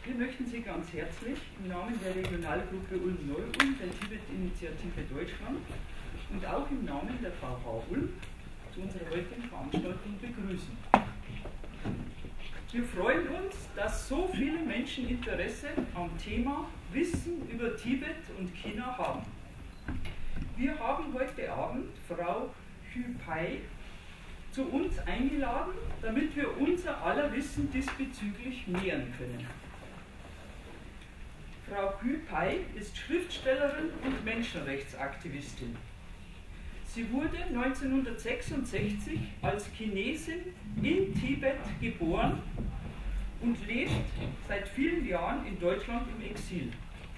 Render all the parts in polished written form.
Wir möchten Sie ganz herzlich im Namen der Regionalgruppe Ulm-Neu-Ulm, der Tibet-Initiative Deutschland und auch im Namen der VH Ulm zu unserer heutigen Veranstaltung begrüßen. Wir freuen uns, dass so viele Menschen Interesse am Thema Wissen über Tibet und China haben. Wir haben heute Abend Frau Xu Pai zu uns eingeladen, damit wir unser aller Wissen diesbezüglich mehren können. Frau Xu Pai ist Schriftstellerin und Menschenrechtsaktivistin. Sie wurde 1966 als Chinesin in Tibet geboren und lebt seit vielen Jahren in Deutschland im Exil.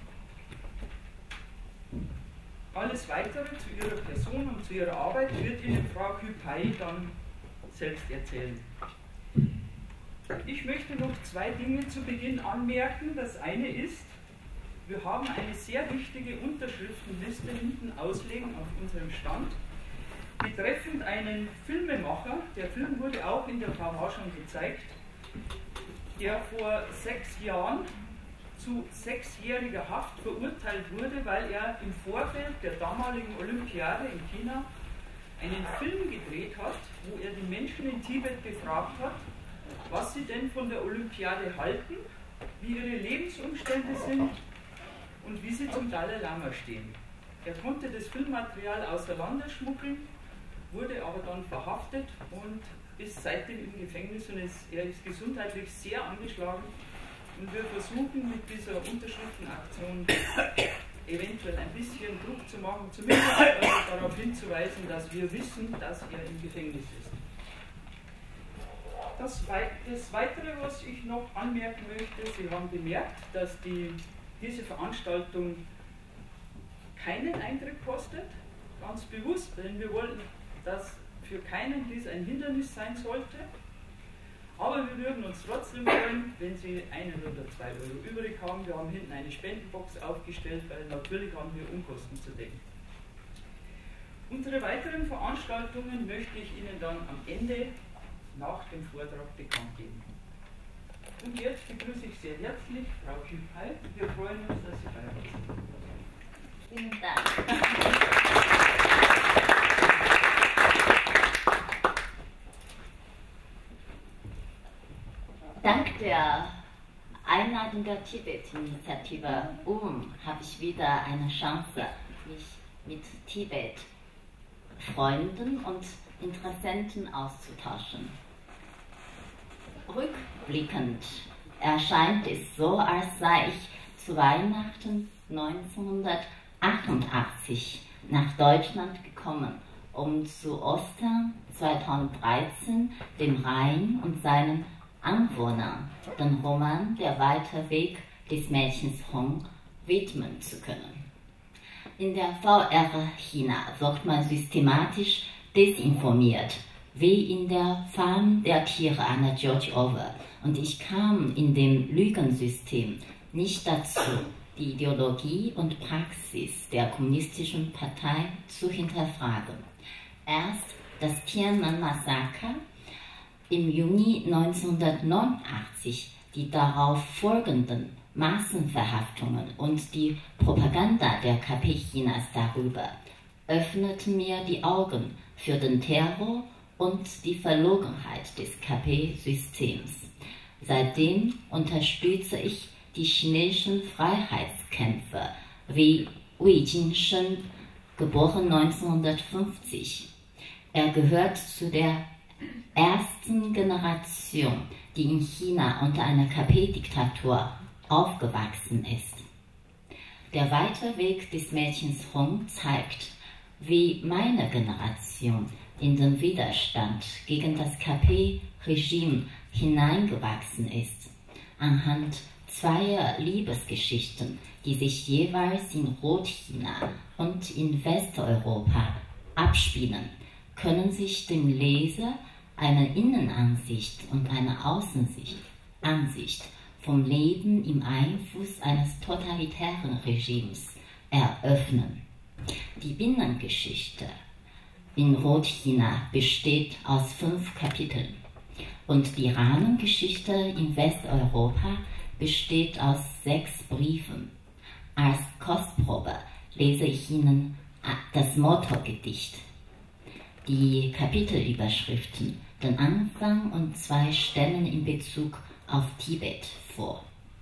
Alles Weitere zu ihrer Person und zu ihrer Arbeit wird Ihnen Frau Xu Pai dann selbst erzählen. Ich möchte noch zwei Dinge zu Beginn anmerken. Das eine ist, wir haben eine sehr wichtige Unterschriftenliste hinten auslegen auf unserem Stand, betreffend einen Filmemacher, der Film wurde auch in der VH schon gezeigt, der vor 6 Jahren zu 6-jähriger Haft verurteilt wurde, weil er im Vorfeld der damaligen Olympiade in China einen Film gedreht hat, wo er die Menschen in Tibet befragt hat, was sie denn von der Olympiade halten, wie ihre Lebensumstände sind und wie sie zum Dalai Lama stehen. Er konnte das Filmmaterial außer Landes schmuggeln, wurde aber dann verhaftet und ist seitdem im Gefängnis und er ist gesundheitlich sehr angeschlagen. Und wir versuchen mit dieser Unterschriftenaktion eventuell ein bisschen Druck zu machen, zumindest darauf hinzuweisen, dass wir wissen, dass er im Gefängnis ist. Das Weitere, was ich noch anmerken möchte, Sie haben bemerkt, dass diese Veranstaltung keinen Eintritt kostet, ganz bewusst, denn wir wollen, dass für keinen dies ein Hindernis sein sollte. Aber wir würden uns trotzdem freuen, wenn Sie 1 oder 2 Euro übrig haben. Wir haben hinten eine Spendenbox aufgestellt, weil natürlich haben wir Unkosten zu decken. Unsere weiteren Veranstaltungen möchte ich Ihnen dann am Ende nach dem Vortrag bekannt geben. Und jetzt begrüße ich sehr herzlich Frau Xu Pai. Wir freuen uns, dass Sie bei uns sind. Vielen Dank. Dank der Einladung der Tibet-Initiative Ulm habe ich wieder eine Chance, mich mit Tibet-Freunden und Interessenten auszutauschen. Rückblickend erscheint es so, als sei ich zu Weihnachten 1988 nach Deutschland gekommen, um zu Ostern 2013 dem Rhein und seinen Anwohnern den Roman Der weite Weg des Mädchens Hong widmen zu können. In der VR China wird man systematisch desinformiert, wie in der Farm der Tiere Anna George Orwell, und ich kam in dem Lügensystem nicht dazu, die Ideologie und Praxis der kommunistischen Partei zu hinterfragen. Erst das Tiananmen-Massaker im Juni 1989, die darauf folgenden Massenverhaftungen und die Propaganda der KP Chinas darüber öffneten mir die Augen für den Terror und die Verlogenheit des KP-Systems. Seitdem unterstütze ich die chinesischen Freiheitskämpfer wie Wei Jingsheng, geboren 1950. Er gehört zu der ersten Generation, die in China unter einer KP-Diktatur aufgewachsen ist. Der weite Weg des Mädchens Hong zeigt, wie meine Generation in den Widerstand gegen das KP-Regime hineingewachsen ist, anhand zweier Liebesgeschichten, die sich jeweils in Rotchina und in Westeuropa abspielen, können sich dem Leser eine Innenansicht und eine Außenansicht vom Leben im Einfluss eines totalitären Regimes eröffnen. Die Binnengeschichte in Rotchina besteht aus 5 Kapiteln und die Rahmengeschichte in Westeuropa besteht aus 6 Briefen. Als Kostprobe lese ich Ihnen das Motto-Gedicht, die Kapitelüberschriften, den Anfang und 2 Stellen in Bezug auf Tibet vor.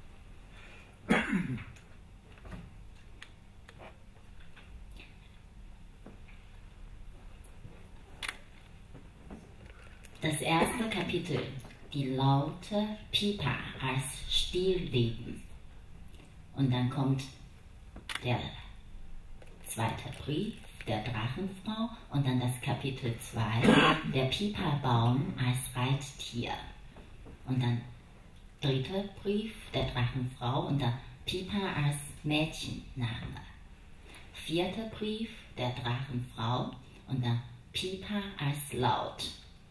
Das erste Kapitel, die Laute Pipa als Stillleben. Und dann kommt der zweite Brief der Drachenfrau und dann das Kapitel 2, der Pipa-Baum als Reittier. Und dann dritter Brief der Drachenfrau und der Pipa als Mädchenname. Vierter Brief der Drachenfrau und der Pipa als Laut.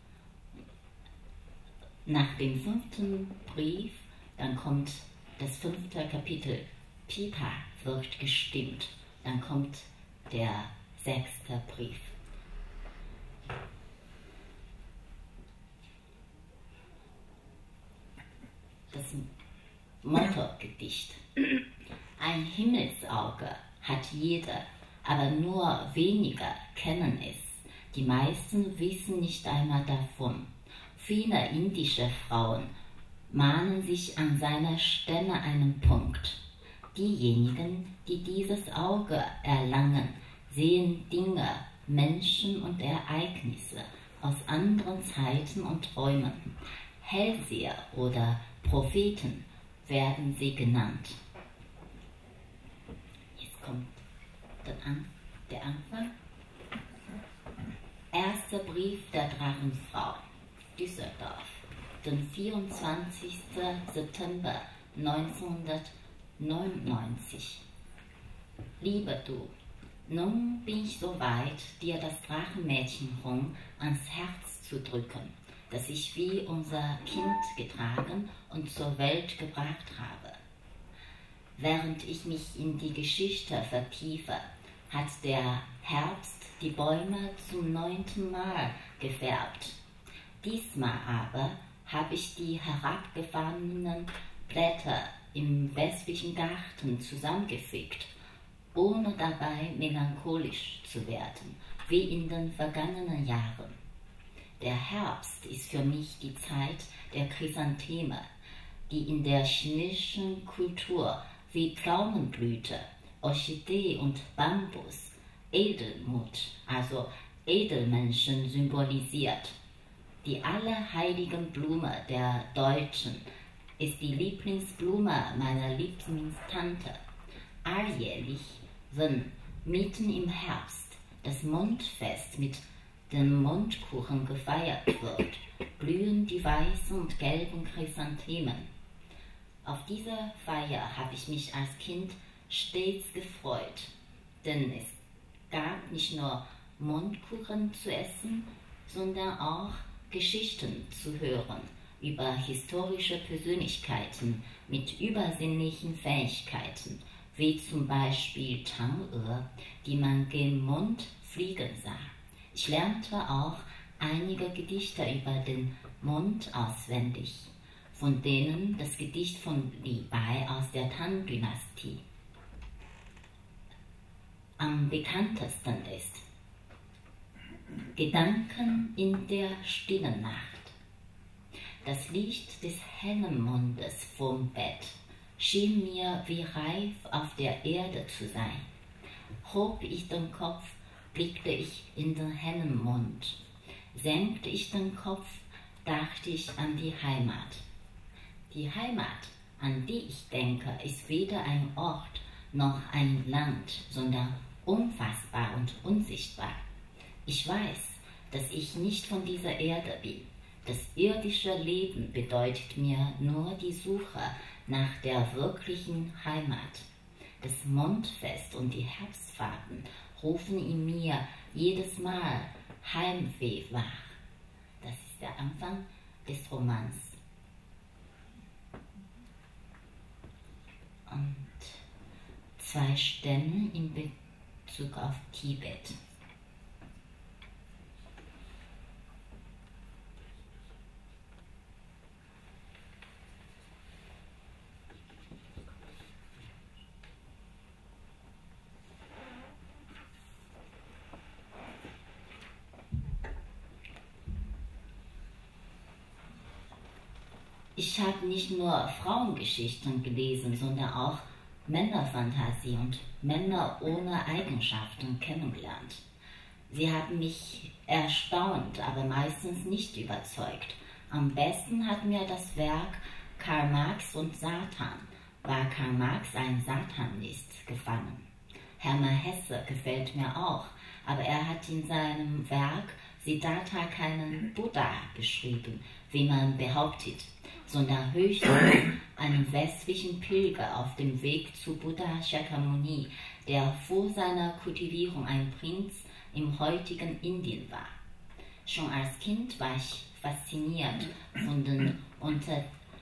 Nach dem 5. Brief, dann kommt das 5. Kapitel, Pipa wird gestimmt. Dann kommt der 6. Brief. Das Motto-Gedicht. Ein Himmelsauge hat jeder, aber nur wenige kennen es. Die meisten wissen nicht einmal davon. Viele indische Frauen mahnen sich an seiner Stirne einen Punkt. Diejenigen, die dieses Auge erlangen, sehen Dinge, Menschen und Ereignisse aus anderen Zeiten und Träumen. Hellseher oder Propheten werden sie genannt. Jetzt kommt der Anfang. Erster Brief der Drachenfrau, Düsseldorf, den 24. September 1999. Lieber du, nun bin ich so weit, dir das Drachenmädchenhorn ans Herz zu drücken, das ich wie unser Kind getragen und zur Welt gebracht habe. Während ich mich in die Geschichte vertiefe, hat der Herbst die Bäume zum 9. Mal gefärbt. Diesmal aber habe ich die herabgefallenen Blätter im westlichen Garten zusammengefügt, ohne dabei melancholisch zu werden, wie in den vergangenen Jahren. Der Herbst ist für mich die Zeit der Chrysantheme, die in der chinesischen Kultur wie Pflaumenblüte, Orchidee und Bambus Edelmut, also Edelmenschen symbolisiert. Die allerheiligen Blume der Deutschen ist die Lieblingsblume meiner Lieblingstante. Alljährlich, wenn mitten im Herbst das Mondfest mit dem Mondkuchen gefeiert wird, blühen die weißen und gelben Chrysanthemen. Auf diese Feier habe ich mich als Kind stets gefreut, denn es gab nicht nur Mondkuchen zu essen, sondern auch Geschichten zu hören über historische Persönlichkeiten mit übersinnlichen Fähigkeiten, wie zum Beispiel Chang'e, die man gen Mond fliegen sah. Ich lernte auch einige Gedichte über den Mond auswendig, von denen das Gedicht von Li Bai aus der Tang-Dynastie am bekanntesten ist. Gedanken in der stillen Nacht. Das Licht des hellen Mondes vom Bett schien mir wie reif auf der Erde zu sein. Hob ich den Kopf, blickte ich in den hellen Mond. Senkte ich den Kopf, dachte ich an die Heimat. Die Heimat, an die ich denke, ist weder ein Ort noch ein Land, sondern unfassbar und unsichtbar. Ich weiß, dass ich nicht von dieser Erde bin. Das irdische Leben bedeutet mir nur die Suche nach der wirklichen Heimat. Das Mondfest und die Herbstfahrten rufen in mir jedes Mal Heimweh wach. Das ist der Anfang des Romans. Und 2 Stellen in Bezug auf Tibet. Ich habe nicht nur Frauengeschichten gelesen, sondern auch Männerfantasie und Männer ohne Eigenschaften kennengelernt. Sie haben mich erstaunt, aber meistens nicht überzeugt. Am besten hat mir das Werk Karl Marx und Satan, war Karl Marx ein Satanist, gefallen. Hermann Hesse gefällt mir auch, aber er hat in seinem Werk Siddhartha keinen Buddha beschrieben, wie man behauptet, sondern höchstens einen westlichen Pilger auf dem Weg zu Buddha Shakyamuni, der vor seiner Kultivierung ein Prinz im heutigen Indien war. Schon als Kind war ich fasziniert von den unter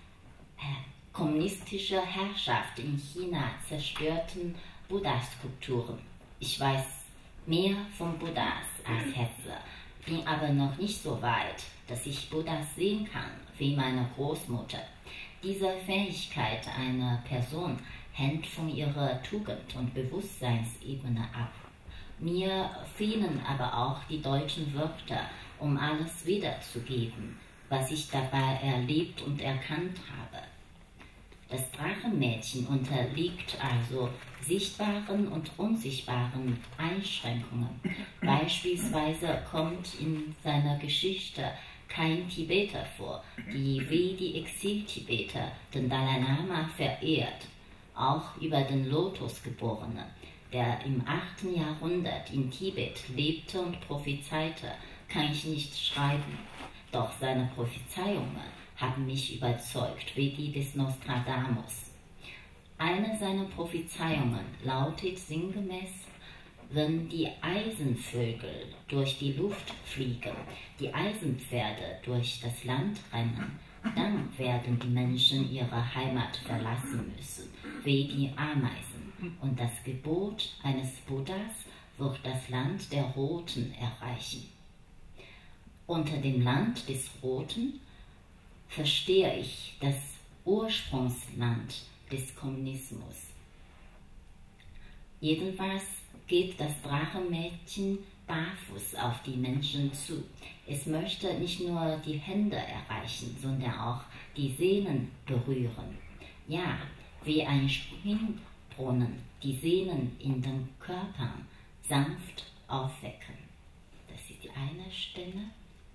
kommunistischer Herrschaft in China zerstörten Buddha-Skulpturen. Ich weiß mehr von Buddhas als Hesse, bin aber noch nicht so weit, dass ich Buddhas sehen kann, wie meine Großmutter. Diese Fähigkeit einer Person hängt von ihrer Tugend- und Bewusstseinsebene ab. Mir fehlen aber auch die deutschen Wörter, um alles wiederzugeben, was ich dabei erlebt und erkannt habe. Das Drachenmädchen unterliegt also sichtbaren und unsichtbaren Einschränkungen. Beispielsweise kommt in seiner Geschichte kein Tibeter vor, die wie die Exil-Tibeter den Dalai Lama verehrt. Auch über den Lotusgeborenen, der im 8. Jahrhundert in Tibet lebte und prophezeite, kann ich nicht schreiben. Doch seine Prophezeiungen haben mich überzeugt, wie die des Nostradamus. Eine seiner Prophezeiungen lautet sinngemäß: Wenn die Eisenvögel durch die Luft fliegen, die Eisenpferde durch das Land rennen, dann werden die Menschen ihre Heimat verlassen müssen, wie die Ameisen. Und das Gebot eines Buddhas wird das Land der Roten erreichen. Unter dem Land des Roten verstehe ich das Ursprungsland des Kommunismus. Jedenfalls geht das Drachenmädchen barfuß auf die Menschen zu. Es möchte nicht nur die Hände erreichen, sondern auch die Seelen berühren. Ja, wie ein Springbrunnen die Seelen in den Körpern sanft aufwecken. Das ist die eine Stelle.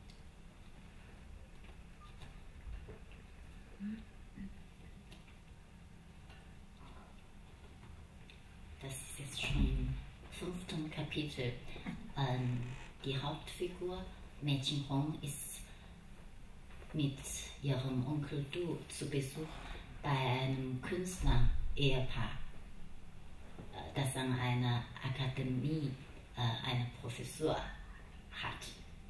Das ist jetzt schon im 5. Kapitel. Die Hauptfigur, Mädchen Hong, ist mit ihrem Onkel Du zu Besuch bei einem Künstler-Ehepaar, das an einer Akademie eine Professur hat.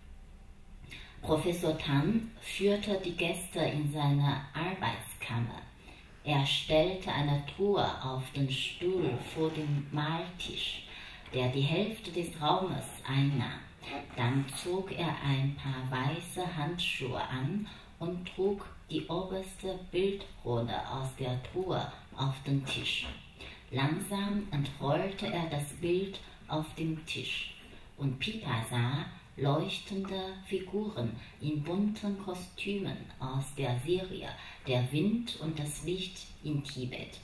Professor Tan führte die Gäste in seine Arbeitskammer. Er stellte eine Truhe auf den Stuhl vor dem Maltisch, der die Hälfte des Raumes einnahm. Dann zog er ein paar weiße Handschuhe an und trug die oberste Bildrolle aus der Truhe auf den Tisch. Langsam entrollte er das Bild auf dem Tisch, und Pipa sah leuchtende Figuren in bunten Kostümen aus der Serie Der Wind und das Licht in Tibet.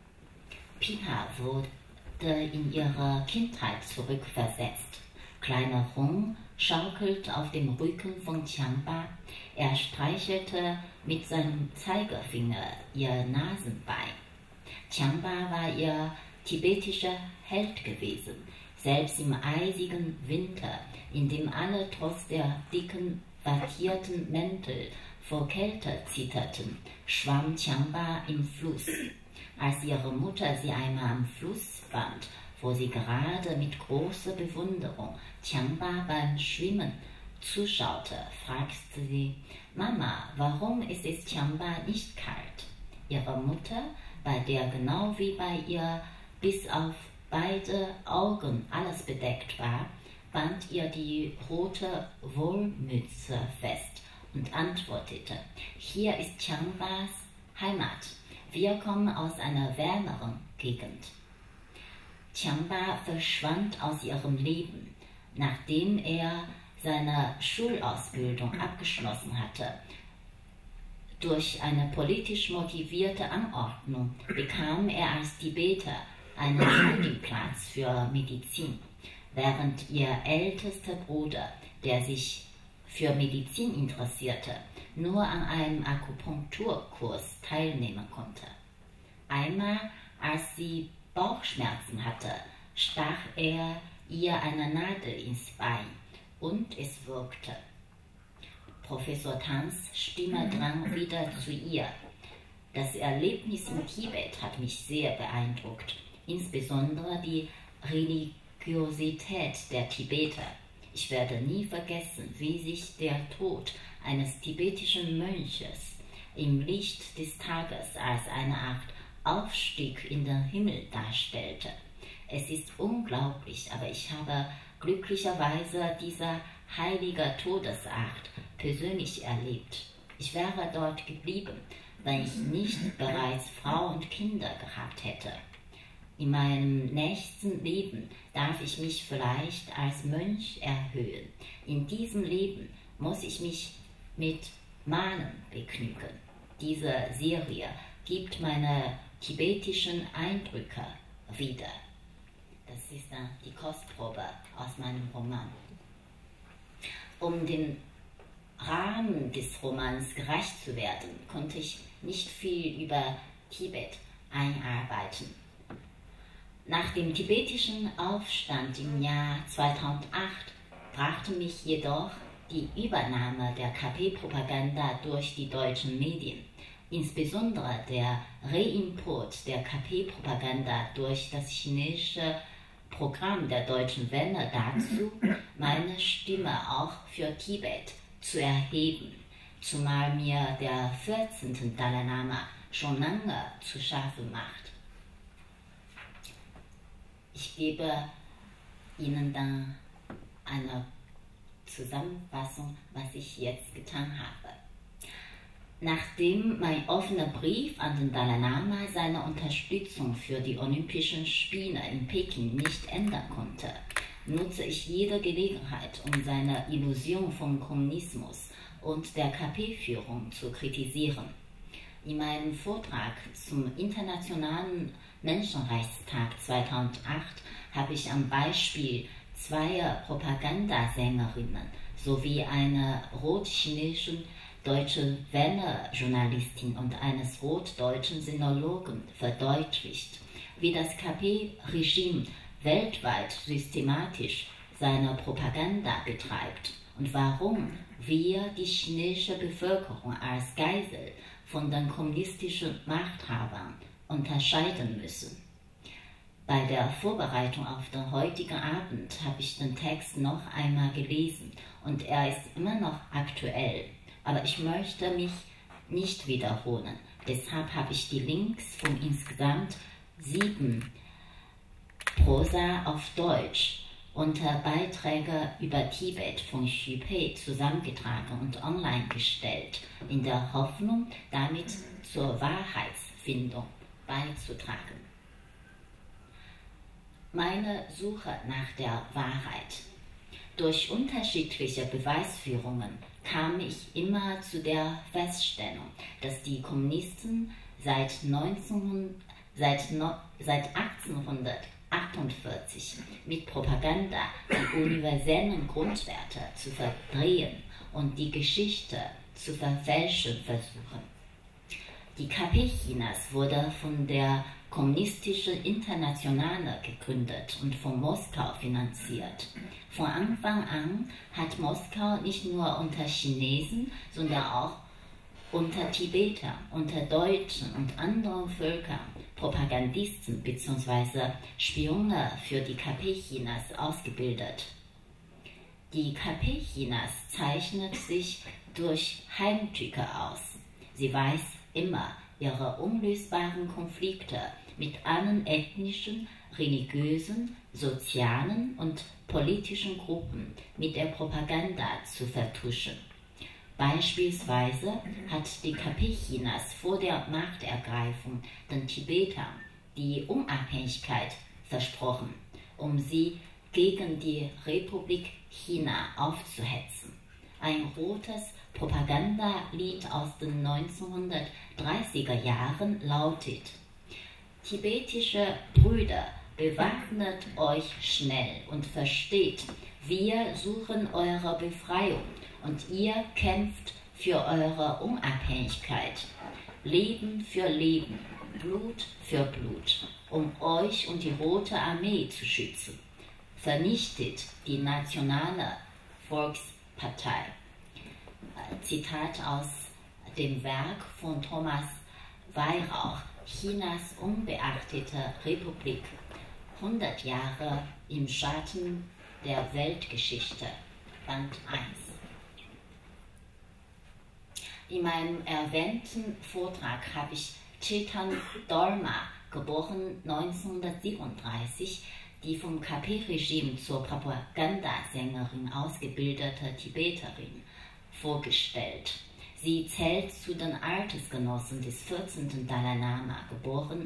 Pipa wurde in ihre Kindheit zurückversetzt. Kleiner Hong schaukelt auf dem Rücken von Qiangba. Er streichelte mit seinem Zeigefinger ihr Nasenbein. Qiangba war ihr tibetischer Held gewesen. Selbst im eisigen Winter, in dem alle trotz der dicken, wattierten Mäntel vor Kälte zitterten, schwamm Qiangba im Fluss. Als ihre Mutter sie einmal am Fluss fand, wo sie gerade mit großer Bewunderung Qiangba beim Schwimmen zuschaute, fragte sie: Mama, warum ist es Qiangba nicht kalt? Ihre Mutter, bei der genau wie bei ihr bis auf beide Augen alles bedeckt war, band ihr die rote Wollmütze fest und antwortete: Hier ist Qiangbas Heimat. Wir kommen aus einer wärmeren Gegend. Qiangba verschwand aus ihrem Leben, nachdem er seine Schulausbildung abgeschlossen hatte. Durch eine politisch motivierte Anordnung bekam er als Tibeter einen Studienplatz für Medizin, während ihr ältester Bruder, der sich für Medizin interessierte, nur an einem Akupunkturkurs teilnehmen konnte. Einmal, als sie Bauchschmerzen hatte, stach er ihr eine Nadel ins Bein und es wirkte. Professor Tans Stimme drang wieder zu ihr. Das Erlebnis in Tibet hat mich sehr beeindruckt, insbesondere die Religiosität der Tibeter. Ich werde nie vergessen, wie sich der Tod eines tibetischen Mönches im Licht des Tages als eine Art Aufstieg in den Himmel darstellte. Es ist unglaublich, aber ich habe glücklicherweise diese heilige Todesart persönlich erlebt. Ich wäre dort geblieben, wenn ich nicht bereits Frau und Kinder gehabt hätte. In meinem nächsten Leben darf ich mich vielleicht als Mönch erhöhen. In diesem Leben muss ich mich mit Malen begnügen. Diese Serie gibt meine tibetischen Eindrücke wieder. Das ist die Kostprobe aus meinem Roman. Um den Rahmen des Romans gerecht zu werden, konnte ich nicht viel über Tibet einarbeiten. Nach dem tibetischen Aufstand im Jahr 2008 brachte mich jedoch die Übernahme der KP-Propaganda durch die deutschen Medien, insbesondere der Reimport der KP-Propaganda durch das chinesische Programm der Deutschen Welle dazu, meine Stimme auch für Tibet zu erheben, zumal mir der 14. Dalai Lama schon lange zu schaffen macht. Ich gebe Ihnen dann eine Zusammenfassung, was ich jetzt getan habe. Nachdem mein offener Brief an den Dalai Lama seine Unterstützung für die Olympischen Spiele in Peking nicht ändern konnte, nutze ich jede Gelegenheit, um seine Illusion vom Kommunismus und der KP-Führung zu kritisieren. In meinem Vortrag zum Internationalen Menschenrechtstag 2008 habe ich am Beispiel zweier Propagandasängerinnen sowie einer rot-chinesischen Deutsche Welle-Journalistin und eines rot-deutschen Sinologen verdeutlicht, wie das KP-Regime weltweit systematisch seine Propaganda betreibt und warum wir die chinesische Bevölkerung als Geisel von den kommunistischen Machthabern unterscheiden müssen. Bei der Vorbereitung auf den heutigen Abend habe ich den Text noch einmal gelesen und er ist immer noch aktuell. Aber ich möchte mich nicht wiederholen. Deshalb habe ich die Links von insgesamt 7 Prosa auf Deutsch unter Beiträge über Tibet von Xu Pei zusammengetragen und online gestellt, in der Hoffnung, damit zur Wahrheitsfindung beizutragen. Meine Suche nach der Wahrheit. Durch unterschiedliche Beweisführungen kam ich immer zu der Feststellung, dass die Kommunisten seit 1848 mit Propaganda die universellen Grundwerte zu verdrehen und die Geschichte zu verfälschen versuchen. Die KP Chinas wurde von der Kommunistische Internationale gegründet und von Moskau finanziert. Von Anfang an hat Moskau nicht nur unter Chinesen, sondern auch unter Tibetern, unter Deutschen und anderen Völkern Propagandisten bzw. Spione für die KP Chinas ausgebildet. Die KP Chinas zeichnet sich durch Heimtücke aus. Sie weiß immer ihre unlösbaren Konflikte mit allen ethnischen, religiösen, sozialen und politischen Gruppen mit der Propaganda zu vertuschen. Beispielsweise hat die KP Chinas vor der Machtergreifung den Tibetern die Unabhängigkeit versprochen, um sie gegen die Republik China aufzuhetzen. Ein rotes Propagandalied aus den 1930er Jahren lautet: Tibetische Brüder, bewaffnet euch schnell und versteht, wir suchen eure Befreiung und ihr kämpft für eure Unabhängigkeit. Leben für Leben, Blut für Blut, um euch und die Rote Armee zu schützen. Vernichtet die Nationale Volkspartei. Zitat aus dem Werk von Thomas Weihrauch, Chinas unbeachtete Republik, 100 Jahre im Schatten der Weltgeschichte, Band 1. In meinem erwähnten Vortrag habe ich Chetan Dolma, geboren 1937, die vom KP-Regime zur Propagandasängerin ausgebildete Tibeterin, vorgestellt. Sie zählt zu den Altersgenossen des 14. Dalai Lama, geboren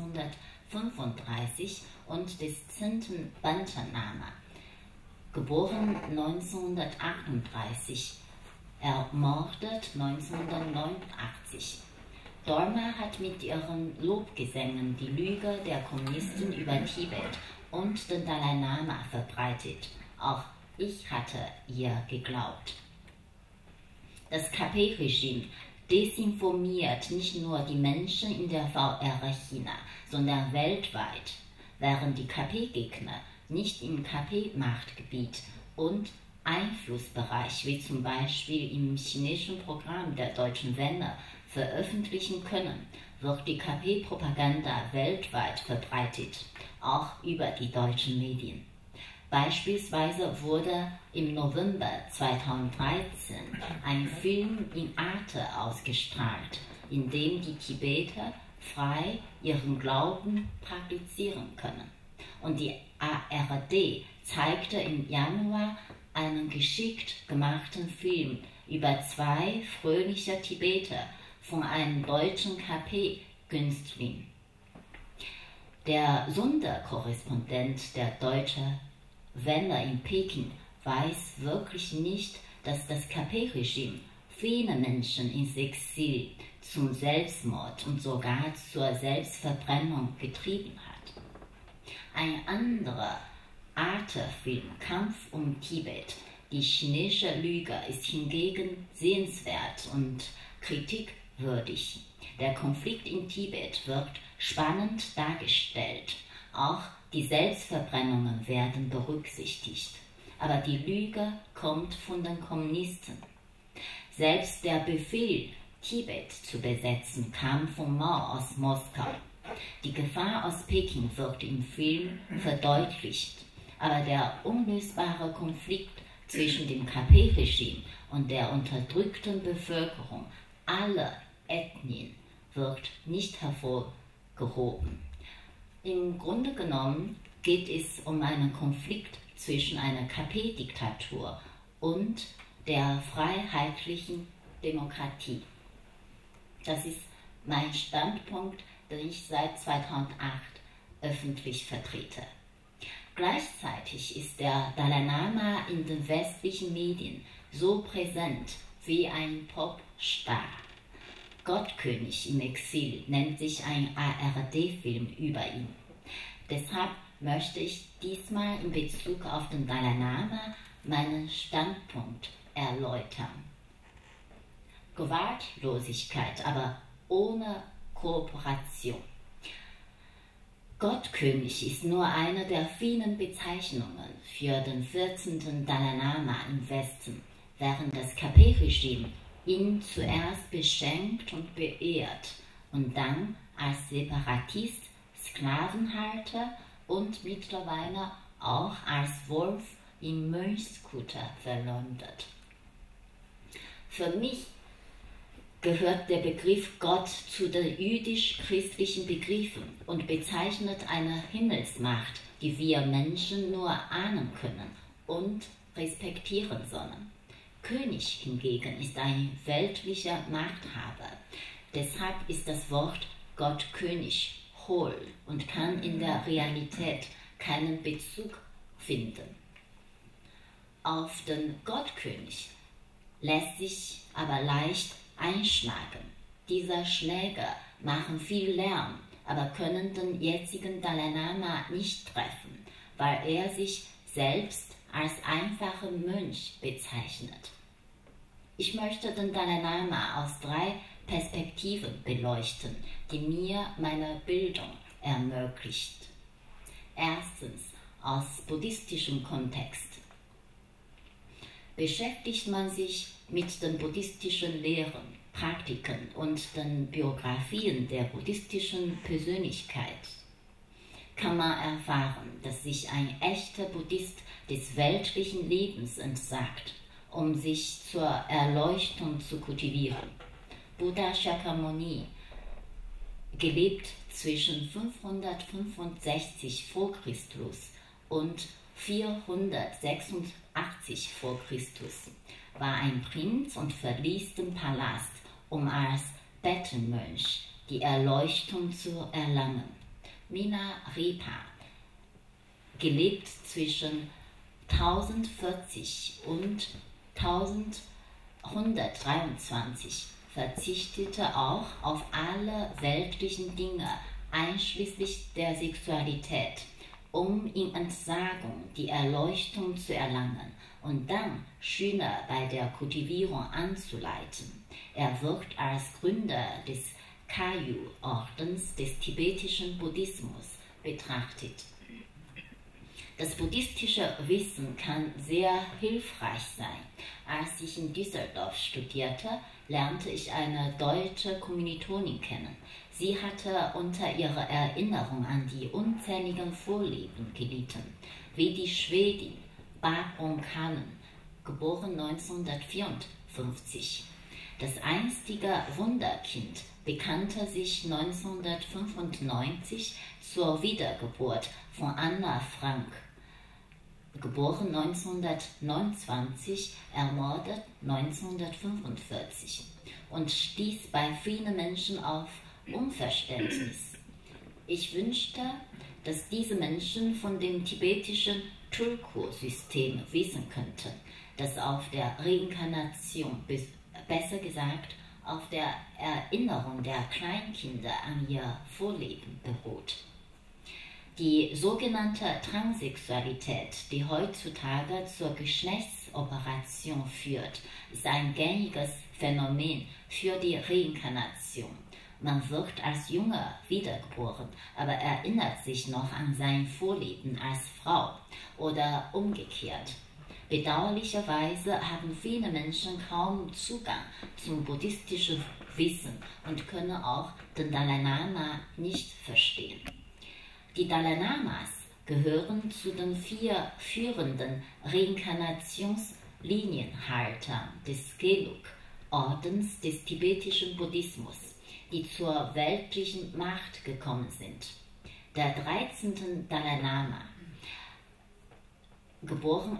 1935, und des 10. Bante Lama, geboren 1938, ermordet 1989. Dolma hat mit ihren Lobgesängen die Lüge der Kommunisten über Tibet und den Dalai Lama verbreitet. Auch ich hatte ihr geglaubt. Das KP-Regime desinformiert nicht nur die Menschen in der VR-China, sondern weltweit, während die KP-Gegner nicht im KP-Machtgebiet und Einflussbereich, wie zum Beispiel im chinesischen Programm der Deutschen Welle, veröffentlichen können, wird die KP-Propaganda weltweit verbreitet, auch über die deutschen Medien. Beispielsweise wurde im November 2013 ein Film in Arte ausgestrahlt, in dem die Tibeter frei ihren Glauben praktizieren können. Und die ARD zeigte im Januar einen geschickt gemachten Film über 2 fröhliche Tibeter von einem deutschen KP-Günstling. Der Sonderkorrespondent der Deutschen Welle in Peking weiß wirklich nicht, dass das KP-Regime viele Menschen ins Exil zum Selbstmord und sogar zur Selbstverbrennung getrieben hat. Ein anderer Arte-Film, Kampf um Tibet, die chinesische Lüge, ist hingegen sehenswert und kritikwürdig. Der Konflikt in Tibet wird spannend dargestellt. Auch die Selbstverbrennungen werden berücksichtigt. Aber die Lüge kommt von den Kommunisten. Selbst der Befehl, Tibet zu besetzen, kam von Mao aus Moskau. Die Gefahr aus Peking wird im Film verdeutlicht. Aber der unlösbare Konflikt zwischen dem KP-Regime und der unterdrückten Bevölkerung aller Ethnien wird nicht hervorgehoben. Im Grunde genommen geht es um einen Konflikt zwischen einer KP-Diktatur und der freiheitlichen Demokratie. Das ist mein Standpunkt, den ich seit 2008 öffentlich vertrete. Gleichzeitig ist der Dalai Lama in den westlichen Medien so präsent wie ein Popstar. Gottkönig im Exil nennt sich ein ARD-Film über ihn. Deshalb möchte ich diesmal in Bezug auf den Dalai Lama meinen Standpunkt erläutern. Gewaltlosigkeit, aber ohne Kooperation. Gottkönig ist nur eine der vielen Bezeichnungen für den 14. Dalai Lama im Westen, während das KP-Regime ihn zuerst beschenkt und beehrt und dann als Separatist, Sklavenhalter und mittlerweile auch als Wolf im Mönchskutter verleumdet. Für mich gehört der Begriff Gott zu den jüdisch-christlichen Begriffen und bezeichnet eine Himmelsmacht, die wir Menschen nur ahnen können und respektieren sollen. König hingegen ist ein weltlicher Machthaber. Deshalb ist das Wort Gott König hohl und kann in der Realität keinen Bezug finden. Auf den Gottkönig lässt sich aber leicht einschlagen. Diese Schläge machen viel Lärm, aber können den jetzigen Dalai Lama nicht treffen, weil er sich selbst als einfacher Mönch bezeichnet. Ich möchte den Dalai Lama aus 3 Perspektiven beleuchten, die mir meine Bildung ermöglicht. Erstens, aus buddhistischem Kontext. Beschäftigt man sich mit den buddhistischen Lehren, Praktiken und den Biografien der buddhistischen Persönlichkeit, kann man erfahren, dass sich ein echter Buddhist des weltlichen Lebens entsagt, um sich zur Erleuchtung zu kultivieren. Buddha Shakyamuni, gelebt zwischen 565 v. Chr. und 486 v. Chr., war ein Prinz und verließ den Palast, um als Bettenmönch die Erleuchtung zu erlangen. Milarepa, gelebt zwischen 1040 und 1123, verzichtete auch auf alle weltlichen Dinge, einschließlich der Sexualität, um in Entsagung die Erleuchtung zu erlangen und dann Schüler bei der Kultivierung anzuleiten. Er wird als Gründer des Kagyu-Ordens des tibetischen Buddhismus betrachtet. Das buddhistische Wissen kann sehr hilfreich sein. Als ich in Düsseldorf studierte, lernte ich eine deutsche Kommilitonin kennen. Sie hatte unter ihrer Erinnerung an die unzähligen Vorleben gelitten, wie die Schwedin Barbro Kallen, geboren 1954. Das einstige Wunderkind bekannte sich 1995 zur Wiedergeburt von Anna Frank, geboren 1929, ermordet 1945, und stieß bei vielen Menschen auf Unverständnis. Ich wünschte, dass diese Menschen von dem tibetischen Tulku-System wissen könnten, das auf der Reinkarnation, besser gesagt auf der Erinnerung der Kleinkinder an ihr Vorleben beruht. Die sogenannte Transsexualität, die heutzutage zur Geschlechtsoperation führt, ist ein gängiges Phänomen für die Reinkarnation. Man wird als Junge wiedergeboren, aber erinnert sich noch an sein Vorleben als Frau oder umgekehrt. Bedauerlicherweise haben viele Menschen kaum Zugang zum buddhistischen Wissen und können auch den Dalai Lama nicht verstehen. Die Dalai Lamas gehören zu den 4 führenden Reinkarnationslinienhaltern des Gelug-Ordens des tibetischen Buddhismus, die zur weltlichen Macht gekommen sind. Der 13. Dalai Lama, geboren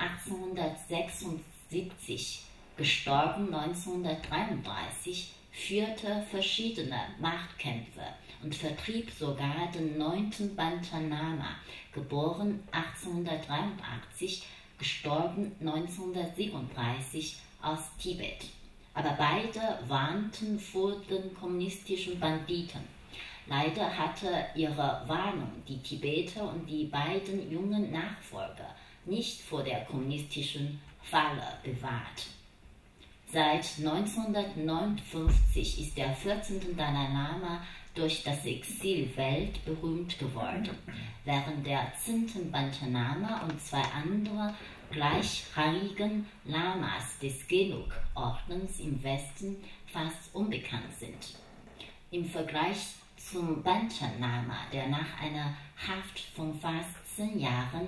1876, gestorben 1933, führte verschiedene Machtkämpfe und vertrieb sogar den 9. Banten Lama, geboren 1883, gestorben 1937, aus Tibet. Aber beide warnten vor den kommunistischen Banditen. Leider hatte ihre Warnung die Tibeter und die beiden jungen Nachfolger nicht vor der kommunistischen Falle bewahrt. Seit 1959 ist der 14. Dalai Lama durch das Exil weltberühmt geworden, während der 10. Banten Lama und 2 andere gleichrangigen Lamas des Gelug-Ordens im Westen fast unbekannt sind. Im Vergleich zum Banten Lama, der nach einer Haft von fast 10 Jahren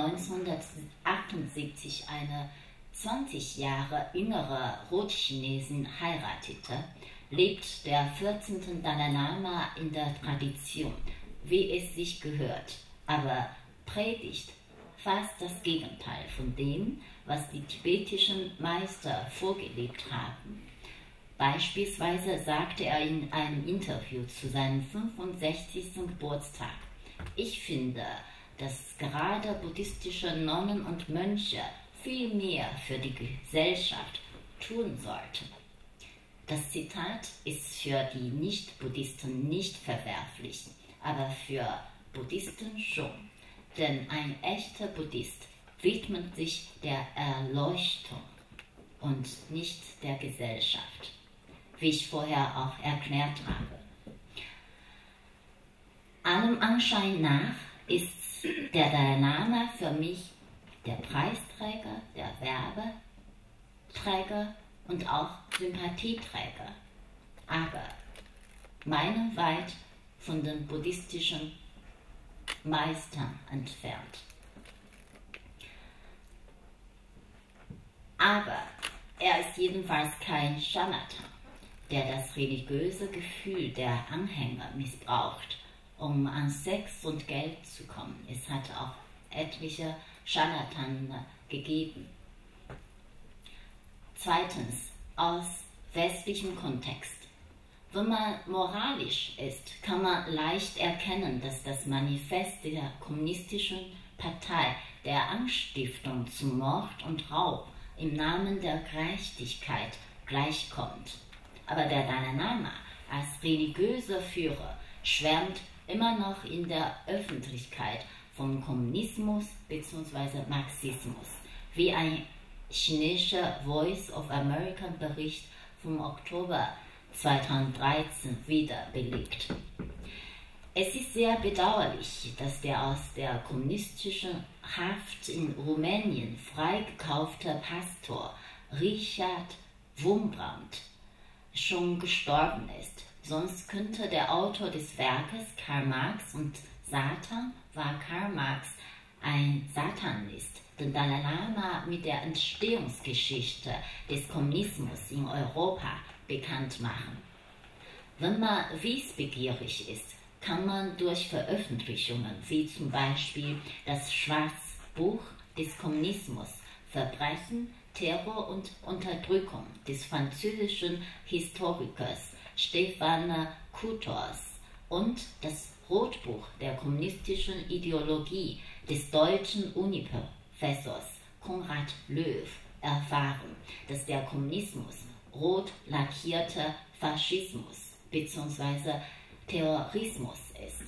1978 eine 20 Jahre jüngere Rotchinesin heiratete, lebt der 14. Dalai Lama in der Tradition, wie es sich gehört, aber predigt fast das Gegenteil von dem, was die tibetischen Meister vorgelebt haben. Beispielsweise sagte er in einem Interview zu seinem 65. Geburtstag: Ich finde, dass gerade buddhistische Nonnen und Mönche viel mehr für die Gesellschaft tun sollten. Das Zitat ist für die Nicht-Buddhisten nicht verwerflich, aber für Buddhisten schon. Denn ein echter Buddhist widmet sich der Erleuchtung und nicht der Gesellschaft, wie ich vorher auch erklärt habe. Allem Anschein nach ist der Dalai Lama für mich der Preisträger, der Werbeträger und auch Sympathieträger, aber meilenweit von den buddhistischen Meistern entfernt. Aber er ist jedenfalls kein Scharlatan, der das religiöse Gefühl der Anhänger missbraucht, um an Sex und Geld zu kommen. Es hat auch etliche Scharlatanen gegeben. Zweitens, aus westlichem Kontext. Wenn man moralisch ist, kann man leicht erkennen, dass das Manifest der kommunistischen Partei der Anstiftung zu Mord und Raub im Namen der Gerechtigkeit gleichkommt. Aber der Dalai Lama als religiöser Führer schwärmt immer noch in der Öffentlichkeit vom Kommunismus bzw. Marxismus, wie ein chinesischer Voice of America Bericht vom Oktober 2013 wieder belegt. Es ist sehr bedauerlich, dass der aus der kommunistischen Haft in Rumänien freigekaufte Pastor Richard Wurmbrand schon gestorben ist. Sonst könnte der Autor des Werkes Karl Marx und Satan war Karl Marx ein Satanist, den Dalai Lama mit der Entstehungsgeschichte des Kommunismus in Europa bekannt machen. Wenn man wissbegierig ist, kann man durch Veröffentlichungen wie zum Beispiel das Schwarzbuch des Kommunismus, Verbrechen, Terror und Unterdrückung des französischen Historikers Stéphane Coutures und das Rotbuch der kommunistischen Ideologie des deutschen Uniprofessors Konrad Löw erfahren, dass der Kommunismus rot lackierter Faschismus bzw. Terrorismus ist.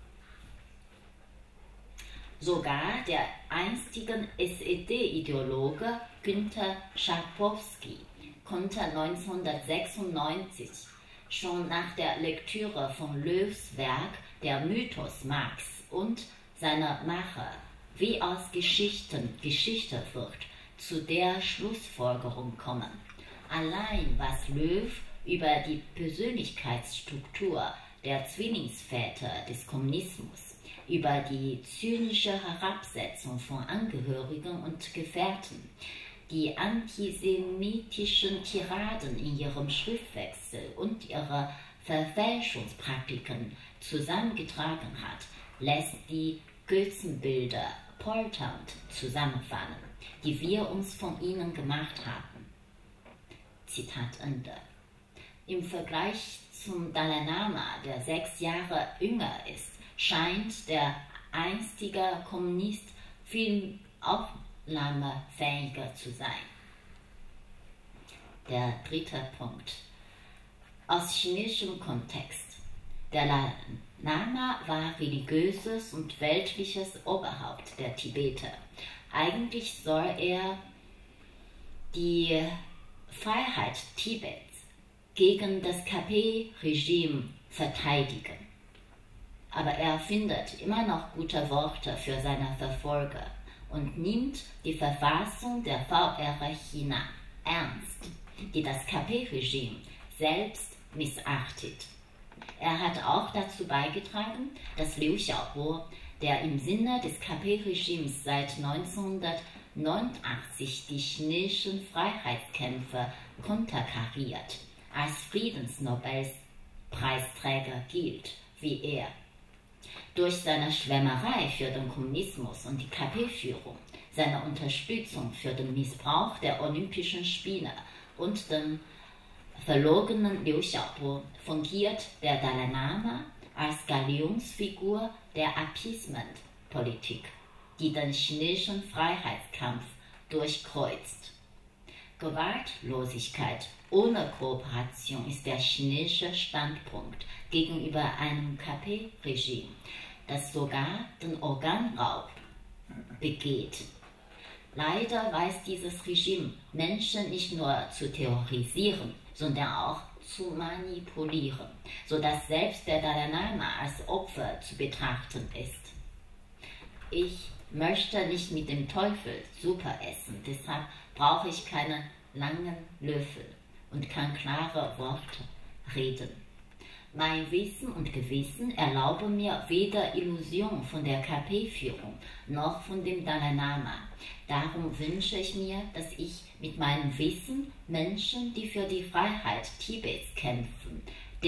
Sogar der einstige SED-Ideologe Günter Schabowski konnte 1996 schon nach der Lektüre von Löws Werk Der Mythos Marx und seiner Macher, wie aus Geschichten Geschichte wird, zu der Schlussfolgerung kommen. Allein was Löw über die Persönlichkeitsstruktur der Zwillingsväter des Kommunismus, über die zynische Herabsetzung von Angehörigen und Gefährten, die antisemitischen Tiraden in ihrem Schriftwechsel und ihre Verfälschungspraktiken zusammengetragen hat, lässt die Götzenbilder polternd zusammenfallen, die wir uns von ihnen gemacht haben. Zitat Ende. Im Vergleich zum Dalai Lama, der 6 Jahre jünger ist, scheint der einstige Kommunist viel aufnahmefähiger zu sein. Der dritte Punkt. Aus chinesischem Kontext. Der Dalai Lama war religiöses und weltliches Oberhaupt der Tibeter. Eigentlich soll er die Freiheit Tibets gegen das KP-Regime verteidigen. Aber er findet immer noch gute Worte für seine Verfolger und nimmt die Verfassung der VR China ernst, die das KP-Regime selbst missachtet. Er hat auch dazu beigetragen, dass Liu Xiaobo, der im Sinne des KP-Regimes seit 1989 die chinesischen Freiheitskämpfer konterkariert, als Friedensnobelpreisträger gilt, wie er. Durch seine Schwärmerei für den Kommunismus und die KP-Führung, seine Unterstützung für den Missbrauch der Olympischen Spiele und den verlogenen Liu Xiaobo fungiert der Dalai Lama als Galionsfigur der Appeasement-Politik, die den chinesischen Freiheitskampf durchkreuzt. Gewaltlosigkeit ohne Kooperation ist der chinesische Standpunkt gegenüber einem KP-Regime, das sogar den Organraub begeht. Leider weiß dieses Regime, Menschen nicht nur zu terrorisieren, sondern auch zu manipulieren, sodass selbst der Dalai Lama als Opfer zu betrachten ist. Ich möchte nicht mit dem Teufel Suppe essen, deshalb brauche ich keinen langen Löffel und kann klare Worte reden. Mein Wissen und Gewissen erlauben mir weder Illusion von der KP-Führung noch von dem Dalai Lama. Darum wünsche ich mir, dass ich mit meinem Wissen Menschen, die für die Freiheit Tibets kämpfen,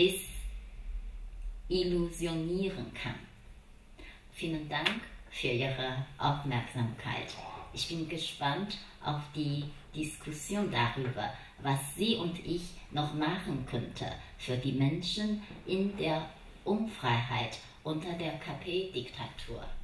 desillusionieren kann. Vielen Dank für Ihre Aufmerksamkeit. Ich bin gespannt auf die Diskussion darüber, was Sie und ich noch machen könnten für die Menschen in der Unfreiheit unter der KP-Diktatur.